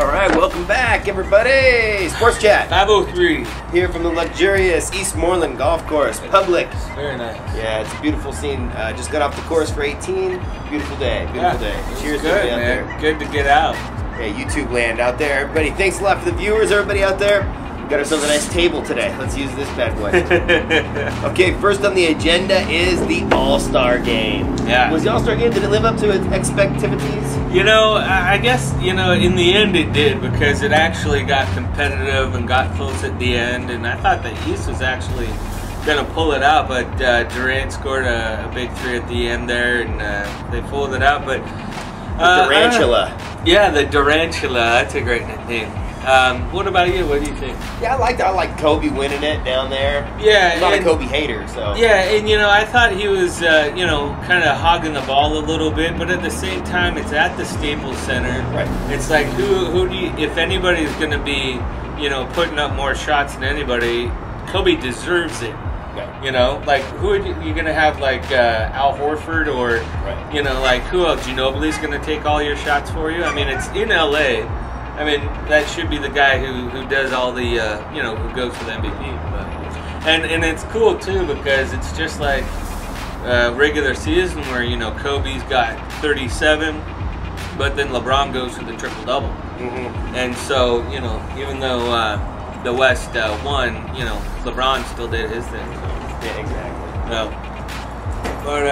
All right, welcome back, everybody. Sports Chat. 503. Here from the luxurious Eastmoreland Golf Course, public. Very nice. Yeah, it's a beautiful scene. Just got off the course for 18. Beautiful day. Beautiful day. Cheers, good, everybody out man. there. Good to get out. Yeah, YouTube land out there, everybody. Thanks a lot for the viewers, everybody out there. We got ourselves a nice table today. Let's use this bad boy. Okay, first on the agenda is the All-Star Game. Yeah. Was the All-Star Game, did it live up to its expectativities? You know, I guess, in the end it did, because it actually got competitive and got close at the end, and I thought the East was actually going to pull it out, but Durant scored a big three at the end there, and they pulled it out, but... The Durantula. Yeah, the Durantula. That's a great name. What about you? What do you think? Yeah, I like Kobe winning it down there. Yeah, I'm not a Kobe hater, so. Yeah, and I thought he was, kind of hogging the ball a little bit, but at the same time, it's at the Staples Center. Right. It's like who do you, if anybody's going to be, putting up more shots than anybody, Kobe deserves it. Right. Like who are you going to have, like Al Horford or, right. Like who else? Ginobili's going to take all your shots for you? I mean, it's in LA. I mean, that should be the guy who does all the, who goes for the MVP. But, and it's cool, too, because it's just like regular season where, Kobe's got 37, but then LeBron goes for the triple-double. Mm-hmm. And so, even though the West won, LeBron still did his thing. So. Yeah, exactly. No. But,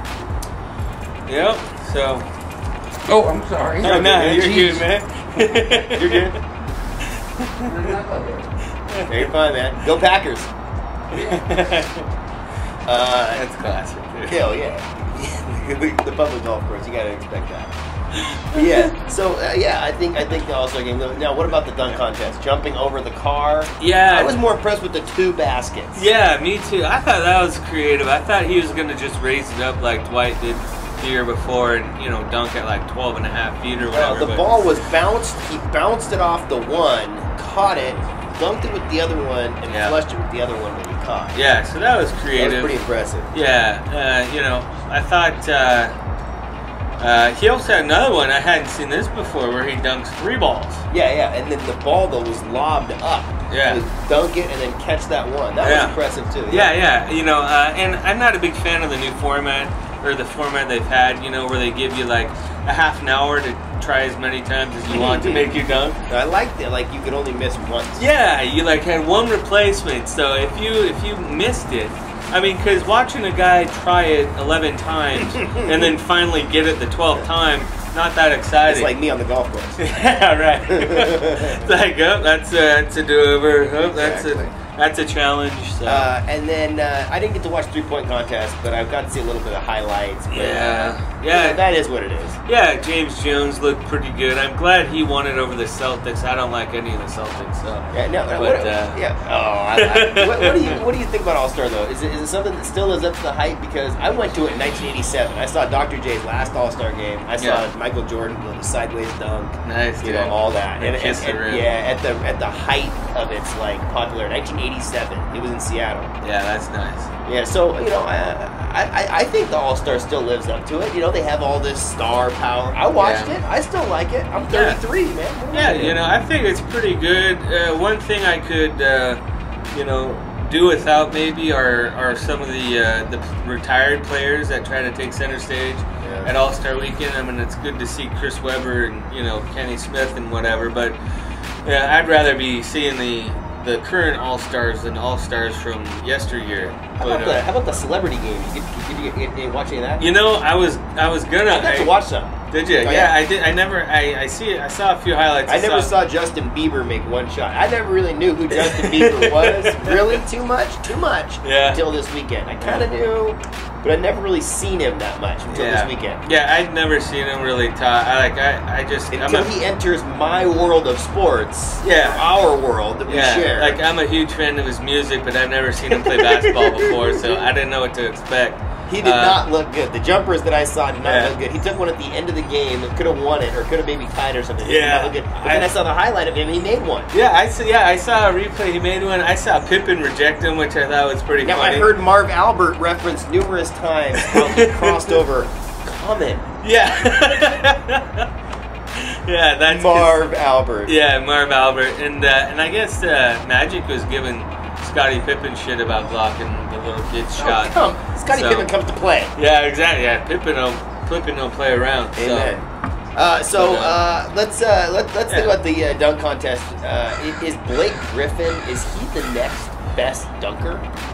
so... Oh, I'm sorry. No, you're good, man. You're good. Very fun, man. Go Packers. That's classic, dude. Hell yeah. The public golf course, you gotta expect that. But yeah. So I think the All-Star Game. Now, what about the dunk contest? Jumping over the car. Yeah. I was more impressed with the two baskets. Yeah, me too. I thought that was creative. I thought he was gonna just raise it up like Dwight did the year before and dunk at like 12.5 feet or whatever. The ball was bounced. He bounced it off the one, caught it, dunked it with the other one, and flushed it with the other one that he caught. Yeah, so that was creative. That was pretty impressive. Yeah, I thought he also had another one. I hadn't seen this before where he dunks 3 balls. Yeah, and then the ball though was lobbed up. Yeah. He would dunk it and then catch that one. That was impressive too. Yeah. And I'm not a big fan of the new format. Or the format they've had, where they give you like a half an hour to try as many times as you want to make you dunk. I liked it. Like you could only miss once. Yeah, you like had one replacement. So if you missed it, I mean, because watching a guy try it 11 times and then finally get it the 12th time, not that exciting. It's like me on the golf course. Yeah, right. It's like, that's a do-over. That's a challenge. So. And then I didn't get to watch 3-point contest, but I've got to see a little bit of highlights. But, yeah, that is what it is. Yeah, James Jones looked pretty good. I'm glad he won it over the Celtics. I don't like any of the Celtics. So. Yeah, no, what do you think about All-Star though? Is it something that still is up to the hype? Because I went to it in 1987. I saw Dr. J's last All-Star game. I saw Michael Jordan do the sideways dunk. Nice, all that. And kiss the rim. Yeah, at the height of its like popular 1987. It was in Seattle. Yeah, that's nice. Yeah, so I think the All-Star still lives up to it. They have all this star power. I watched it. I still like it. I'm 33, man. Yeah, I think it's pretty good. One thing I could, do without maybe are some of the retired players that try to take center stage at All-Star Weekend. I mean, it's good to see Chris Webber and Kenny Smith and whatever, but I'd rather be seeing the current All-Stars than All-Stars from yesteryear. How about the celebrity game? Did you watch any of that? I was gonna. I got to watch some. Did you? Oh, yeah, I did. I never. I saw a few highlights. I never saw Justin Bieber make one shot. I never really knew who Justin Bieber was. Really, too much. Yeah. Until this weekend, I kind of knew, but I'd never really seen him that much until this weekend. Yeah, I'd never seen him really talk. Until he enters my world of sports. Yeah. Our world that we share. Like I'm a huge fan of his music, but I've never seen him play basketball before, so I didn't know what to expect. He did not look good. The jumpers that I saw did not look good. He took one at the end of the game that could have won it or could have maybe tied or something. He did not look good. But then I saw the highlight of him and he made one. Yeah, I saw a replay. He made one. I saw Pippen reject him, which I thought was pretty funny. Now, I heard Marv Albert referenced numerous times how he crossed over Common. Yeah. Yeah, that's Marv Albert. Yeah, Marv Albert, and I guess Magic was giving Scottie Pippen shit about blocking the little kid's shot. Scottie Pippen comes to play. Yeah, exactly. Yeah, Pippen don't play around. Amen. Let's think about the dunk contest. Is Blake Griffin? Is he the next best dunker?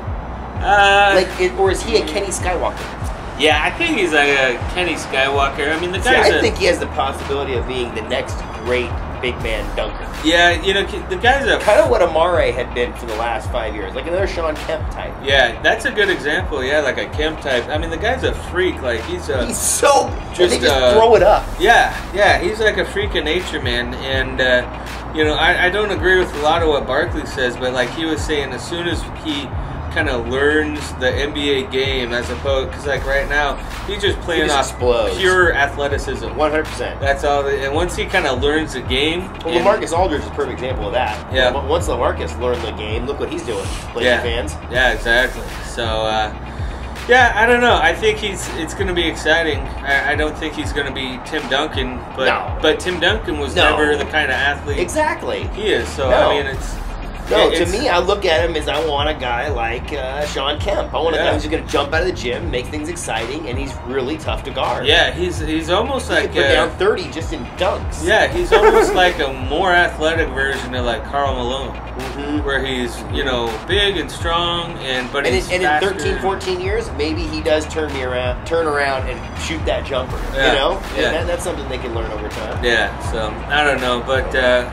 Or is he a Kenny Skywalker? Yeah, I think he's like a Kenny Skywalker. I mean, the guy's I think he has the possibility of being the next great big man dunker. Yeah, the guy's a kind of what Amare had been for the last 5 years, like another Sean Kemp type. Yeah, that's a good example. Yeah, like a Kemp type. I mean, the guy's a freak. Like he's so just throw it up. Yeah, he's like a freak of nature, man. And I don't agree with a lot of what Barkley says, but like he was saying, as soon as he kind of learns the NBA game, as opposed, because like right now he's just playing off pure athleticism. 100%. That's all. And once he kind of learns the game, well, LaMarcus Aldridge is a perfect example of that. Yeah. Once LaMarcus learned the game, look what he's doing. Playing fans. Yeah, exactly. So, yeah, I don't know. I think it's going to be exciting. I don't think he's going to be Tim Duncan, but Tim Duncan was never the kind of athlete exactly he is. So I mean, to me, I look at him as I want a guy like Sean Kemp. I want a guy who's going to jump out of the gym, make things exciting, and he's really tough to guard. Yeah, he's almost like put down 30 just in dunks. Yeah, he's almost like a more athletic version of like Karl Malone, where he's big and strong, but he's faster. In 13, 14 years, maybe he does turn around and shoot that jumper. Yeah. And that's something they can learn over time. Yeah, so I don't know, but.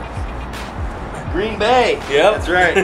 Green Bay. Yep. That's right.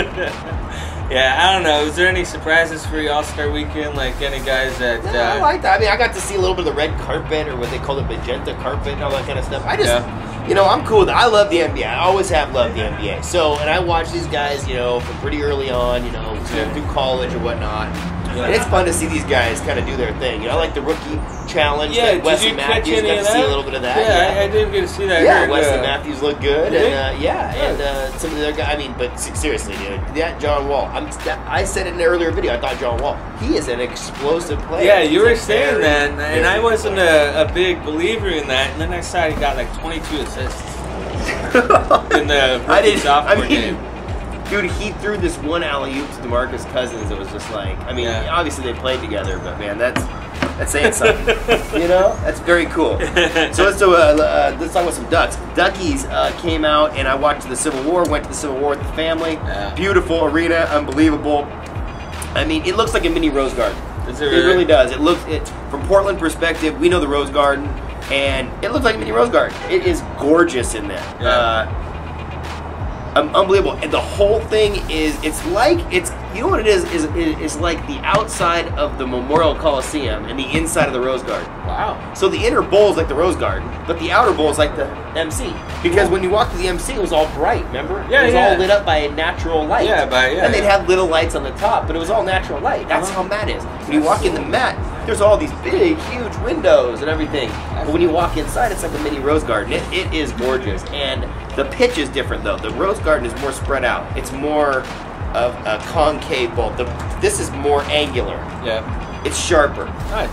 Yeah, I don't know. Is there any surprises for the All-Star Weekend? Like any guys that... I like that. I mean, I got to see a little bit of the red carpet, or what they call it, magenta carpet, and all that kind of stuff. I just, I'm cool with it. I love the NBA. I always have loved the NBA. So, and I watch these guys, from pretty early on, through college or whatnot. And it's fun to see these guys kind of do their thing. I like the rookie challenge. Yeah, that Wesley Matthews got to see a little bit of that. Yeah, I didn't get to see that. Yeah, Wesley Matthews looked good, and some of the other guys. I mean, but seriously, dude, that John Wall. I said it in an earlier video. I thought John Wall. He is an explosive player. Yeah, you were saying that, and I wasn't a big believer in that. And then I saw he got like 22 assists in the sophomore game. Dude, he threw this one alley-oop to DeMarcus Cousins. It was just like, I mean, obviously they played together, but man, that's saying something. That's very cool. So let's talk about some Ducks. Duckies came out, and I watched the Civil War. Went to the Civil War with the family. Yeah. Beautiful arena, unbelievable. I mean, it looks like a mini Rose Garden. It really does. From Portland perspective, we know the Rose Garden, and it looks like a mini Rose Garden. It is gorgeous in there. Yeah. Unbelievable, and the whole thing is what it is it's like the outside of the Memorial Coliseum and the inside of the Rose Garden. Wow. So the inner bowl is like the Rose Garden, but the outer bowl is like the MC, because when you walk to the MC, it was all bright, remember? Yeah, it was all lit up by natural light. And they'd have little lights on the top, but it was all natural light. That's how Met is. When you walk in the Met, there's all these big, huge windows and everything. But when you walk inside, it's like a mini Rose Garden. It is gorgeous. And the pitch is different, though. The Rose Garden is more spread out. It's more of a concave bowl. This is more angular. Yeah. It's sharper. Nice.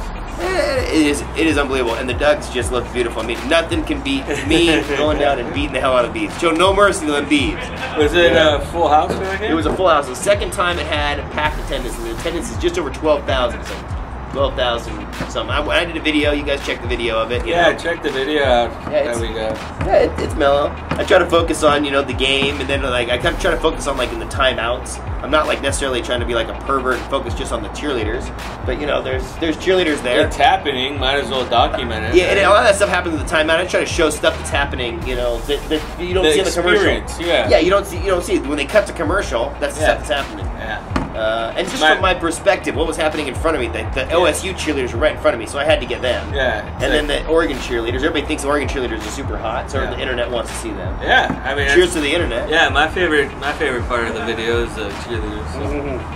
It is unbelievable. And the Ducks just look beautiful. I mean, nothing can beat me going down and beating the hell out of Beavs. Show no mercy to them Beavs. Was it a full house for that game? It was a full house. The second time it had packed attendance. And the attendance is just over 12,000. So 12,000 something. I did a video. You guys check the video of it. Check the video out. There we go. Yeah, it's mellow. I try to focus on the game, and then I kind of try to focus on in the timeouts. I'm not necessarily trying to be a pervert and focus just on the cheerleaders, but there's cheerleaders there. It's happening. Might as well document it. Yeah, and a lot of that stuff happens at the timeout. I try to show stuff that's happening. That you don't see in the commercial. Yeah, you don't see when they cut to commercial. That's the stuff that's happening. Yeah. And just from my perspective, what was happening in front of me, the OSU cheerleaders were right in front of me, so I had to get them. Yeah. And then the Oregon cheerleaders, everybody thinks the Oregon cheerleaders are super hot, so the internet wants to see them. Yeah, I mean, cheers to the internet. Yeah, my favorite part of the video is the cheerleaders. So.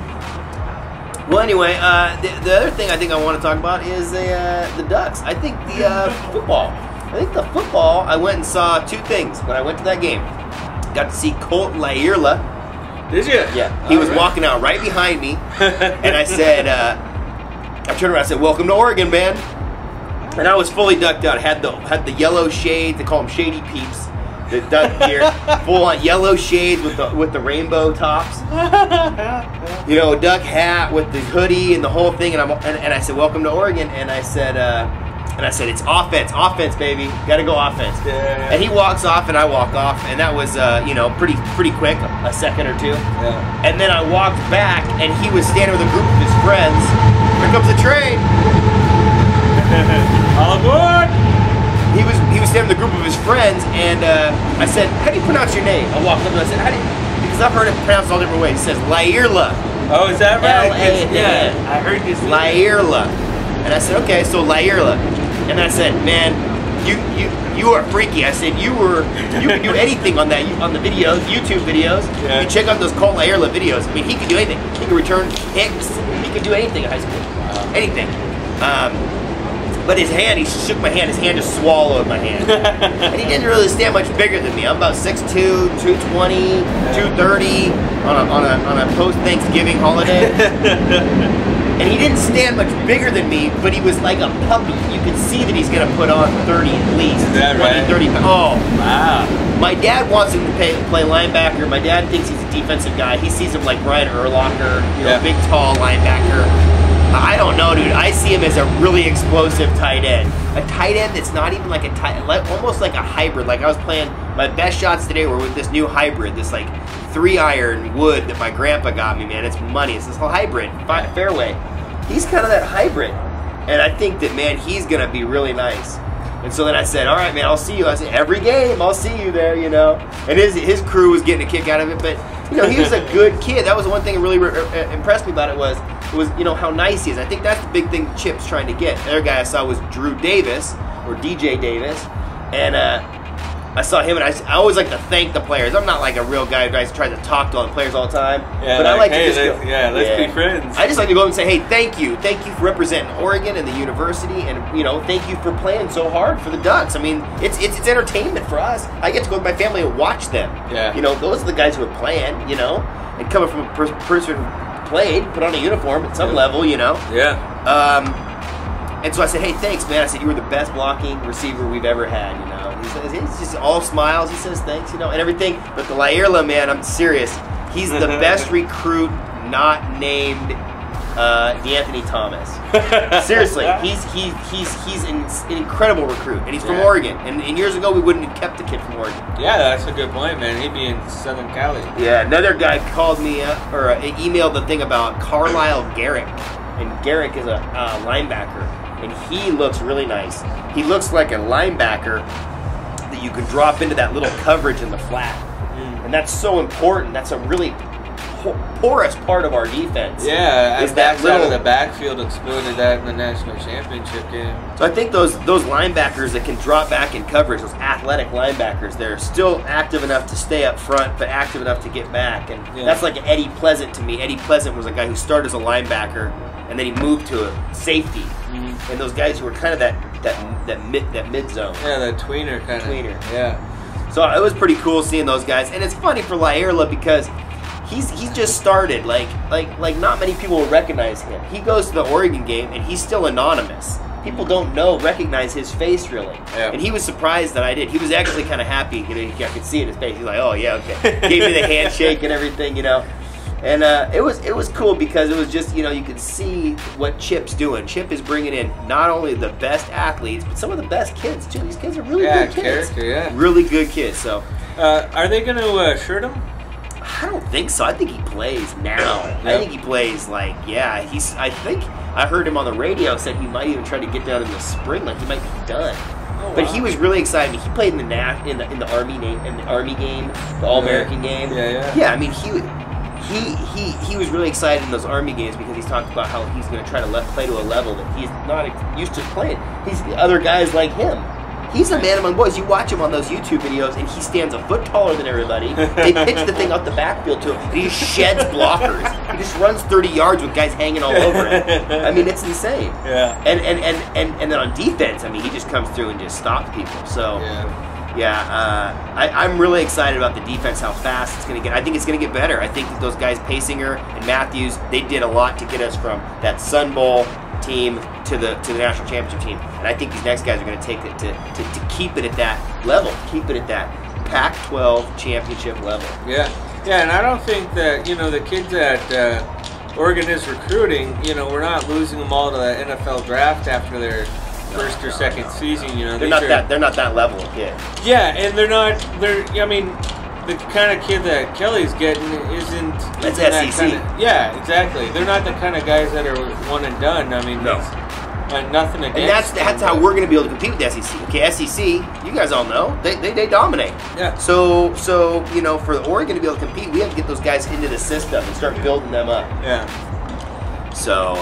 Well, anyway, the other thing I think I want to talk about is the Ducks. I think the football. I went and saw two things when I went to that game. Got to see Colt Lyerla. Did you? Yeah. He was walking out right behind me, and I said, I turned around and said, "Welcome to Oregon, man." And I was fully ducked out. I had the yellow shades. They call them shady peeps. The duck gear, full on yellow shades with the rainbow tops. You know, a duck hat with the hoodie and the whole thing. And I said, welcome to Oregon. And I said, it's offense, baby. Got to go offense. Yeah. And he walks off, and I walk off, and that was you know, pretty quick, a second or two. Yeah. And then I walked back, and he was standing with a group of his friends. Here comes the train. All aboard. He was standing with a group of his friends, and I said, how do you pronounce your name? I walked up and I said, because I've heard it pronounced all different ways. He says, Lyerla. Oh, is that right? Yeah, I heard you say Lyerla. And I said, okay, so Lyerla. And then I said, man, you are freaky. I said, you could do anything on the videos, YouTube videos. Yeah. You check out those Colt Lyerla videos. I mean, he could do anything. He could return kicks. He could do anything in high school. Wow. Anything. But his hand, he shook my hand, his hand just swallowed my hand. And he didn't really stand much bigger than me. I'm about 6'2", 220, 230 on a post-Thanksgiving holiday. And he didn't stand much bigger than me, but he was like a puppy. You could see that he's going to put on 30 at least. Is that 20, right? 30 pounds. Oh. Wow. My dad wants him to play linebacker. My dad thinks he's a defensive guy. He sees him like Brian Urlacher, you know, big, tall linebacker. I don't know, dude. I see him as a really explosive tight end. A tight end that's not even like a tight, almost like a hybrid. Like I was playing, my best shots today were with this new hybrid, this like 3-iron wood that my grandpa got me, man. It's money. It's this whole hybrid, fairway. He's kind of that hybrid. And I think that, man, he's going to be really nice. And so then I said, all right, man, I'll see you. I said, every game, I'll see you there, you know. And his crew was getting a kick out of it. But, you know, he was a good kid. That was the one thing that really impressed me about it was, you know, how nice he is. I think that's the big thing Chip's trying to get. The other guy I saw was Drew Davis, or DJ Davis. And I saw him, and I always like to thank the players. I'm not like a real guy who tries to talk to all the players all the time. Yeah, but I like hey, to just go, let's be friends. I just like to go up and say, hey, thank you for representing Oregon and the university, and you know, thank you for playing so hard for the Ducks. I mean, it's entertainment for us. I get to go with my family and watch them. Yeah. You know, those are the guys who are playing. You know, and coming from a person who played, put on a uniform at some level. You know. Yeah. And so I said, hey, thanks, man. I said, you were the best blocking receiver we've ever had, you know. He's just all smiles. He says thanks, you know, and everything. But the Lyerla, man, I'm serious. He's the best recruit not named D'Anthony Thomas. Seriously, he's an incredible recruit, and he's from Oregon. And years ago, we wouldn't have kept the kid from Oregon. Yeah, that's a good point, man. He'd be in Southern Cali. Yeah, another guy called me or emailed the thing about Carlisle Garrick. And Garrick is a linebacker, and he looks really nice. He looks like a linebacker that you could drop into that little coverage in the flat. And that's so important. That's a really porous part of our defense. Yeah, is that little out of the backfield exploited that in the national championship game. So I think those linebackers that can drop back in coverage, those athletic linebackers, they're still active enough to stay up front, but active enough to get back. And that's like Eddie Pleasant to me. Eddie Pleasant was a guy who started as a linebacker, and then he moved to a safety. And those guys who were kind of that mid zone. Yeah, that tweener kind of. Tweener. Yeah. So it was pretty cool seeing those guys, and it's funny for Lyerla because he's just started. Like not many people will recognize him. He goes to the Oregon game and he's still anonymous. People don't recognize his face really. Yeah. And he was surprised that I did. He was actually kind of happy. You know, I could see it in his face. He's like, oh yeah, okay. Gave me the handshake and everything, you know. And it was cool because it was just, you know, you could see what Chip's doing. Chip is bringing in not only the best athletes, but some of the best kids too. These kids are really good kids. Really good kids. So, are they going to shirt him? I don't think so. I think he plays now. Yep. I think he plays like I think I heard him on the radio said he might even try to get down in the spring, like he might be done. Oh, but he was really excited. He played in the Army game, the All-American game. Yeah. I mean, he was really excited in those Army games because he's talked about how he's going to try to play to a level that he's not used to playing. He's other guys like him. He's a man among boys. You watch him on those YouTube videos, and he stands a foot taller than everybody. They pitch the thing out the backfield to him, and he sheds blockers. He just runs 30 yards with guys hanging all over him. I mean, it's insane. Yeah. And then on defense, I mean, he just comes through and just stops people. So, I'm really excited about the defense, how fast it's going to get. I think it's going to get better. I think that those guys, Pasinger and Matthews, they did a lot to get us from that Sun Bowl team to the national championship team. And I think these next guys are going to take it to keep it at that level, keep it at that Pac-12 championship level. Yeah, yeah, and I don't think that the kids that Oregon is recruiting, we're not losing them all to the NFL draft after their first or second season. They're not that level of kid. Yeah, and I mean, the kind of kid that Kelly's getting isn't that's that SEC. Yeah, exactly. They're not the kind of guys that are one and done. I mean, no. Nothing against. And that's how we're going to be able to compete with the SEC. Okay, SEC, you guys all know they dominate. Yeah. So for Oregon to be able to compete, we have to get those guys into the system and start building them up. Yeah. So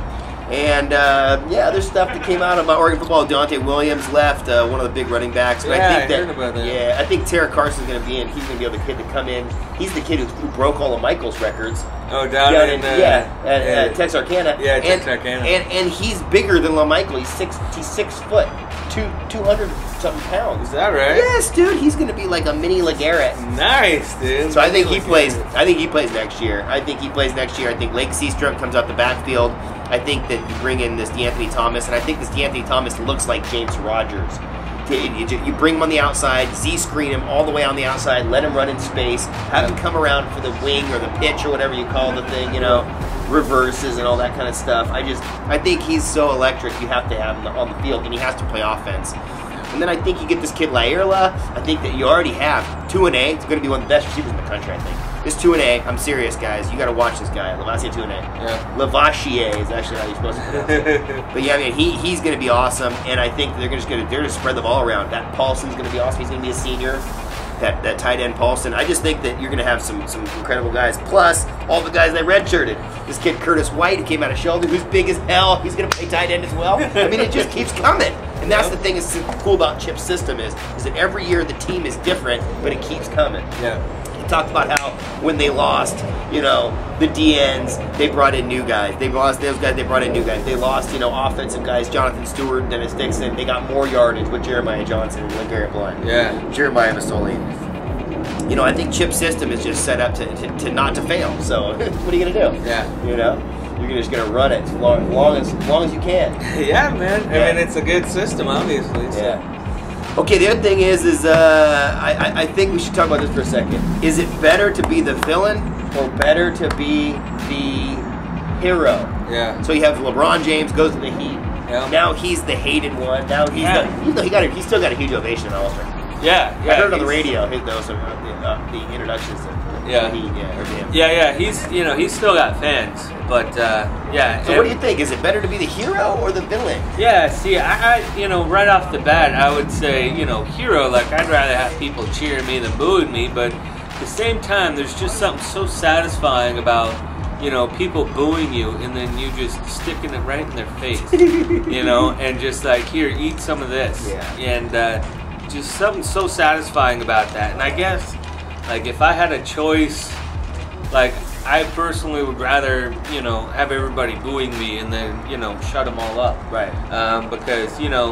there's stuff that came out about Oregon football. Deontay Williams left, one of the big running backs. But yeah, I think heard about that. Yeah, I think Tara Carson's going to be in. He's going to be the kid to come in. He's the kid who broke all of Michael's records. Oh, down in at Texarkana. Yeah, Texarkana. And he's bigger than LaMichael. He's 6 foot, 200 something pounds. Is that right? Yes, dude. He's going to be like a mini LeGarrette. Nice, dude. So I think he plays. I think he plays next year. I think Lake Seastrom comes out the backfield. I think that you bring in this DeAnthony Thomas, and I think this DeAnthony Thomas looks like James Rodgers. You bring him on the outside, Z-screen him all the way on the outside, let him run in space, have him come around for the wing or the pitch or whatever you call the thing, reverses and all that kind of stuff. I think he's so electric, you have to have him on the field, and he has to play offense. And then I think you get this kid Lyerla. I think that you already have 2A. It's going to be one of the best receivers in the country, I think. This 2A, I'm serious, guys. You got to watch this guy, Lavassier 2A. Yeah. Lavassier is actually how you're supposed to pronounce it. But yeah, I mean, he's going to be awesome, and I think they're just going to spread the ball around. That Paulson's going to be awesome. He's going to be a senior. That tight end Paulson. I just think that you're going to have some incredible guys. Plus, all the guys that redshirted. This kid Curtis White, who came out of Sheldon, who's big as hell. He's going to play tight end as well. I mean, it just keeps coming. And that's the thing that's cool about Chip's system is that every year the team is different, but it keeps coming. Yeah. He talked about how when they lost, the DNs, they brought in new guys. They lost those guys, they brought in new guys. They lost, offensive guys, Jonathan Stewart, Dennis Dixon. They got more yardage with Jeremiah Johnson and LeGarrette Blount. Yeah. Jeremiah Masoli. I think Chip's system is just set up to not to fail. So what are you gonna do? Yeah. You're just gonna run it as long as you can. Yeah, man. I mean, it's a good system, obviously. So. Yeah. Okay. The other thing is I think we should talk about this for a second. Is it better to be the villain or better to be the hero? Yeah. So you have LeBron James goes to the Heat. Yeah. Now he's the hated one. Now he's even though he still got a huge ovation in All-Star. Yeah. I heard on the radio the introductions to the Heat. He's still got fans, but So what do you think? Is it better to be the hero or the villain? Yeah, see, I right off the bat, I would say, hero. Like, I'd rather have people cheering me than booing me, but at the same time, there's just something so satisfying about, people booing you and then you just sticking it right in their face, and just like, here, eat some of this, and just something so satisfying about that. And I guess, like, if I had a choice, like, I personally would rather, have everybody booing me and then, shut them all up. Right. Because,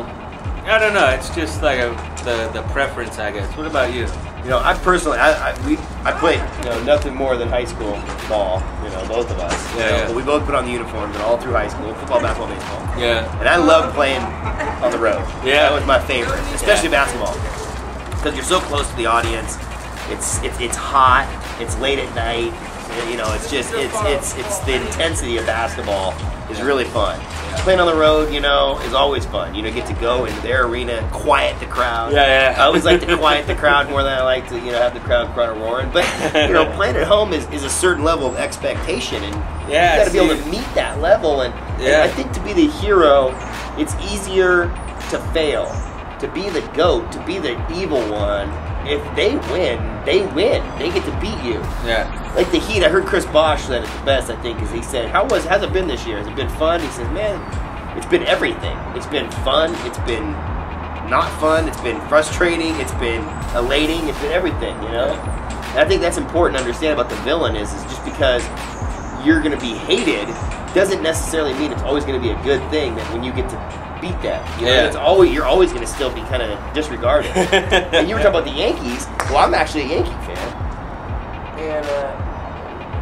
I don't know. It's just like the preference, I guess. What about you? I personally, I played, nothing more than high school ball, both of us. Yeah. But we both put on the uniforms and all through high school, football, basketball, baseball. Yeah. And I loved playing on the road. Yeah. That was my favorite, especially basketball. Because you're so close to the audience. It's hot. It's late at night. It's just it's the intensity of basketball is really fun. Playing on the road, is always fun. Get to go into their arena, quiet the crowd. Yeah. I always like to quiet the crowd more than I like to, have the crowd roaring. But playing at home is a certain level of expectation, and you got to be able to meet that level. And I think to be the hero, it's easier to fail. To be the GOAT, to be the evil one, if they win, they win. They get to beat you. Yeah. Like the Heat, I heard Chris Bosh said it the best, I think, is he said, how's it been this year? Has it been fun? He says, man, it's been everything. It's been fun. It's been not fun. It's been frustrating. It's been elating. It's been everything, And I think that's important to understand about the villain is just because you're going to be hated doesn't necessarily mean it's always going to be a good thing that when you get to beat that. You're always going to still be kind of disregarded. And you were talking about the Yankees. Well, I'm actually a Yankee fan. And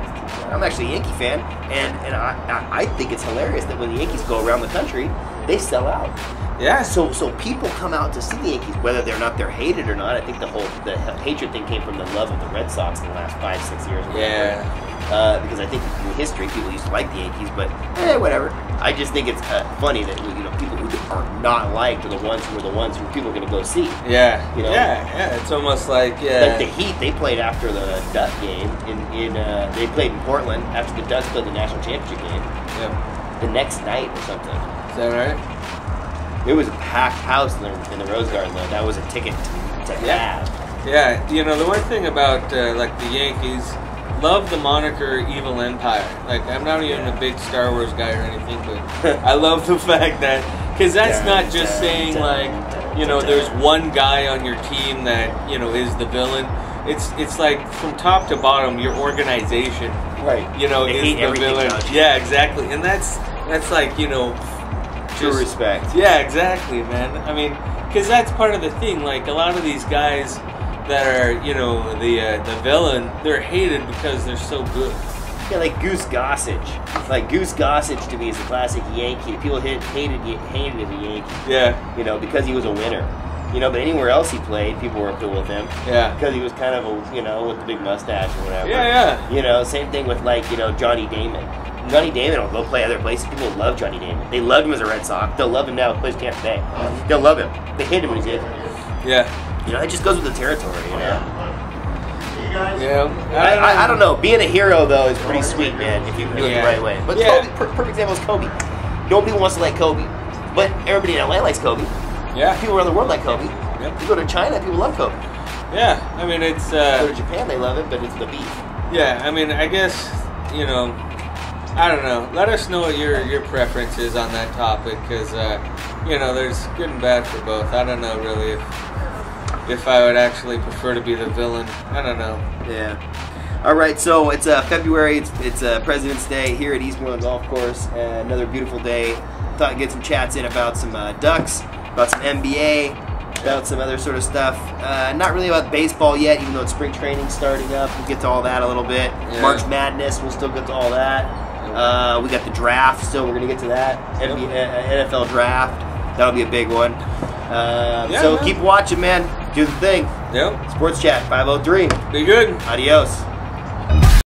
I'm actually a Yankee fan, and I think it's hilarious that when the Yankees go around the country, they sell out. Yeah. So people come out to see the Yankees, whether they're hated or not. I think the hatred thing came from the love of the Red Sox in the last 5-6 years. Or whatever. Because I think in history people used to like the Yankees, but whatever. I just think it's funny that people who are not liked are the ones who people are going to go see. Yeah. Yeah. It's almost like Like the Heat, they played after the Duck game they played in Portland after the Ducks played the national championship game. Yeah. The next night or something. Is that right? It was a packed house in the Rose Garden, though. That was a ticket to have. Yeah, the one thing about like the Yankees, love the moniker Evil Empire. Like, I'm not even a big Star Wars guy or anything, but I love the fact that, because that's not just saying like, there's one guy on your team that is the villain. It's like from top to bottom, your organization, right? Is the villain. Yeah, exactly, and that's like true respect. Yeah, exactly, man. I mean, because that's part of the thing. Like, a lot of these guys that are, the villain, they're hated because they're so good. Yeah, like Goose Gossage. Like, Goose Gossage to me is a classic Yankee. People hated as a Yankee. Yeah. Because he was a winner. But anywhere else he played, people were cool with him. Yeah. Because he was kind of with the big mustache or whatever. Yeah. Same thing with Johnny Damon. Johnny Damon will go play other places. People love Johnny Damon. They loved him as a Red Sox. They'll love him now. He plays Tampa Bay. They'll love him. They hate him when he's in. Yeah. It just goes with the territory. Yeah. I don't know. Being a hero though is pretty sweet, man. If you do it the right way. But Kobe, perfect example is Kobe. Nobody wants to like Kobe, but everybody in LA likes Kobe. Yeah. People around the world like Kobe. Yep. You go to China, people love Kobe. Yeah. I mean, it's. Go to Japan, they love it, but it's the beef. Yeah. I mean, I guess I don't know. Let us know what your preference is on that topic, because there's good and bad for both. I don't know really if I would actually prefer to be the villain. I don't know. Yeah. All right. So it's February. It's President's Day here at Eastmoreland Golf Course. Another beautiful day. Thought I'd get some chats in about some Ducks, about some NBA, about some other sort of stuff. Not really about baseball yet, even though it's spring training starting up. We'll get to all that a little bit. Yeah. March Madness, we'll still get to all that. We got the draft still. We're going to get to that. NFL draft. That'll be a big one. So keep watching, man. Do the thing. Yep. Sports Chat 503. Be good. Adios.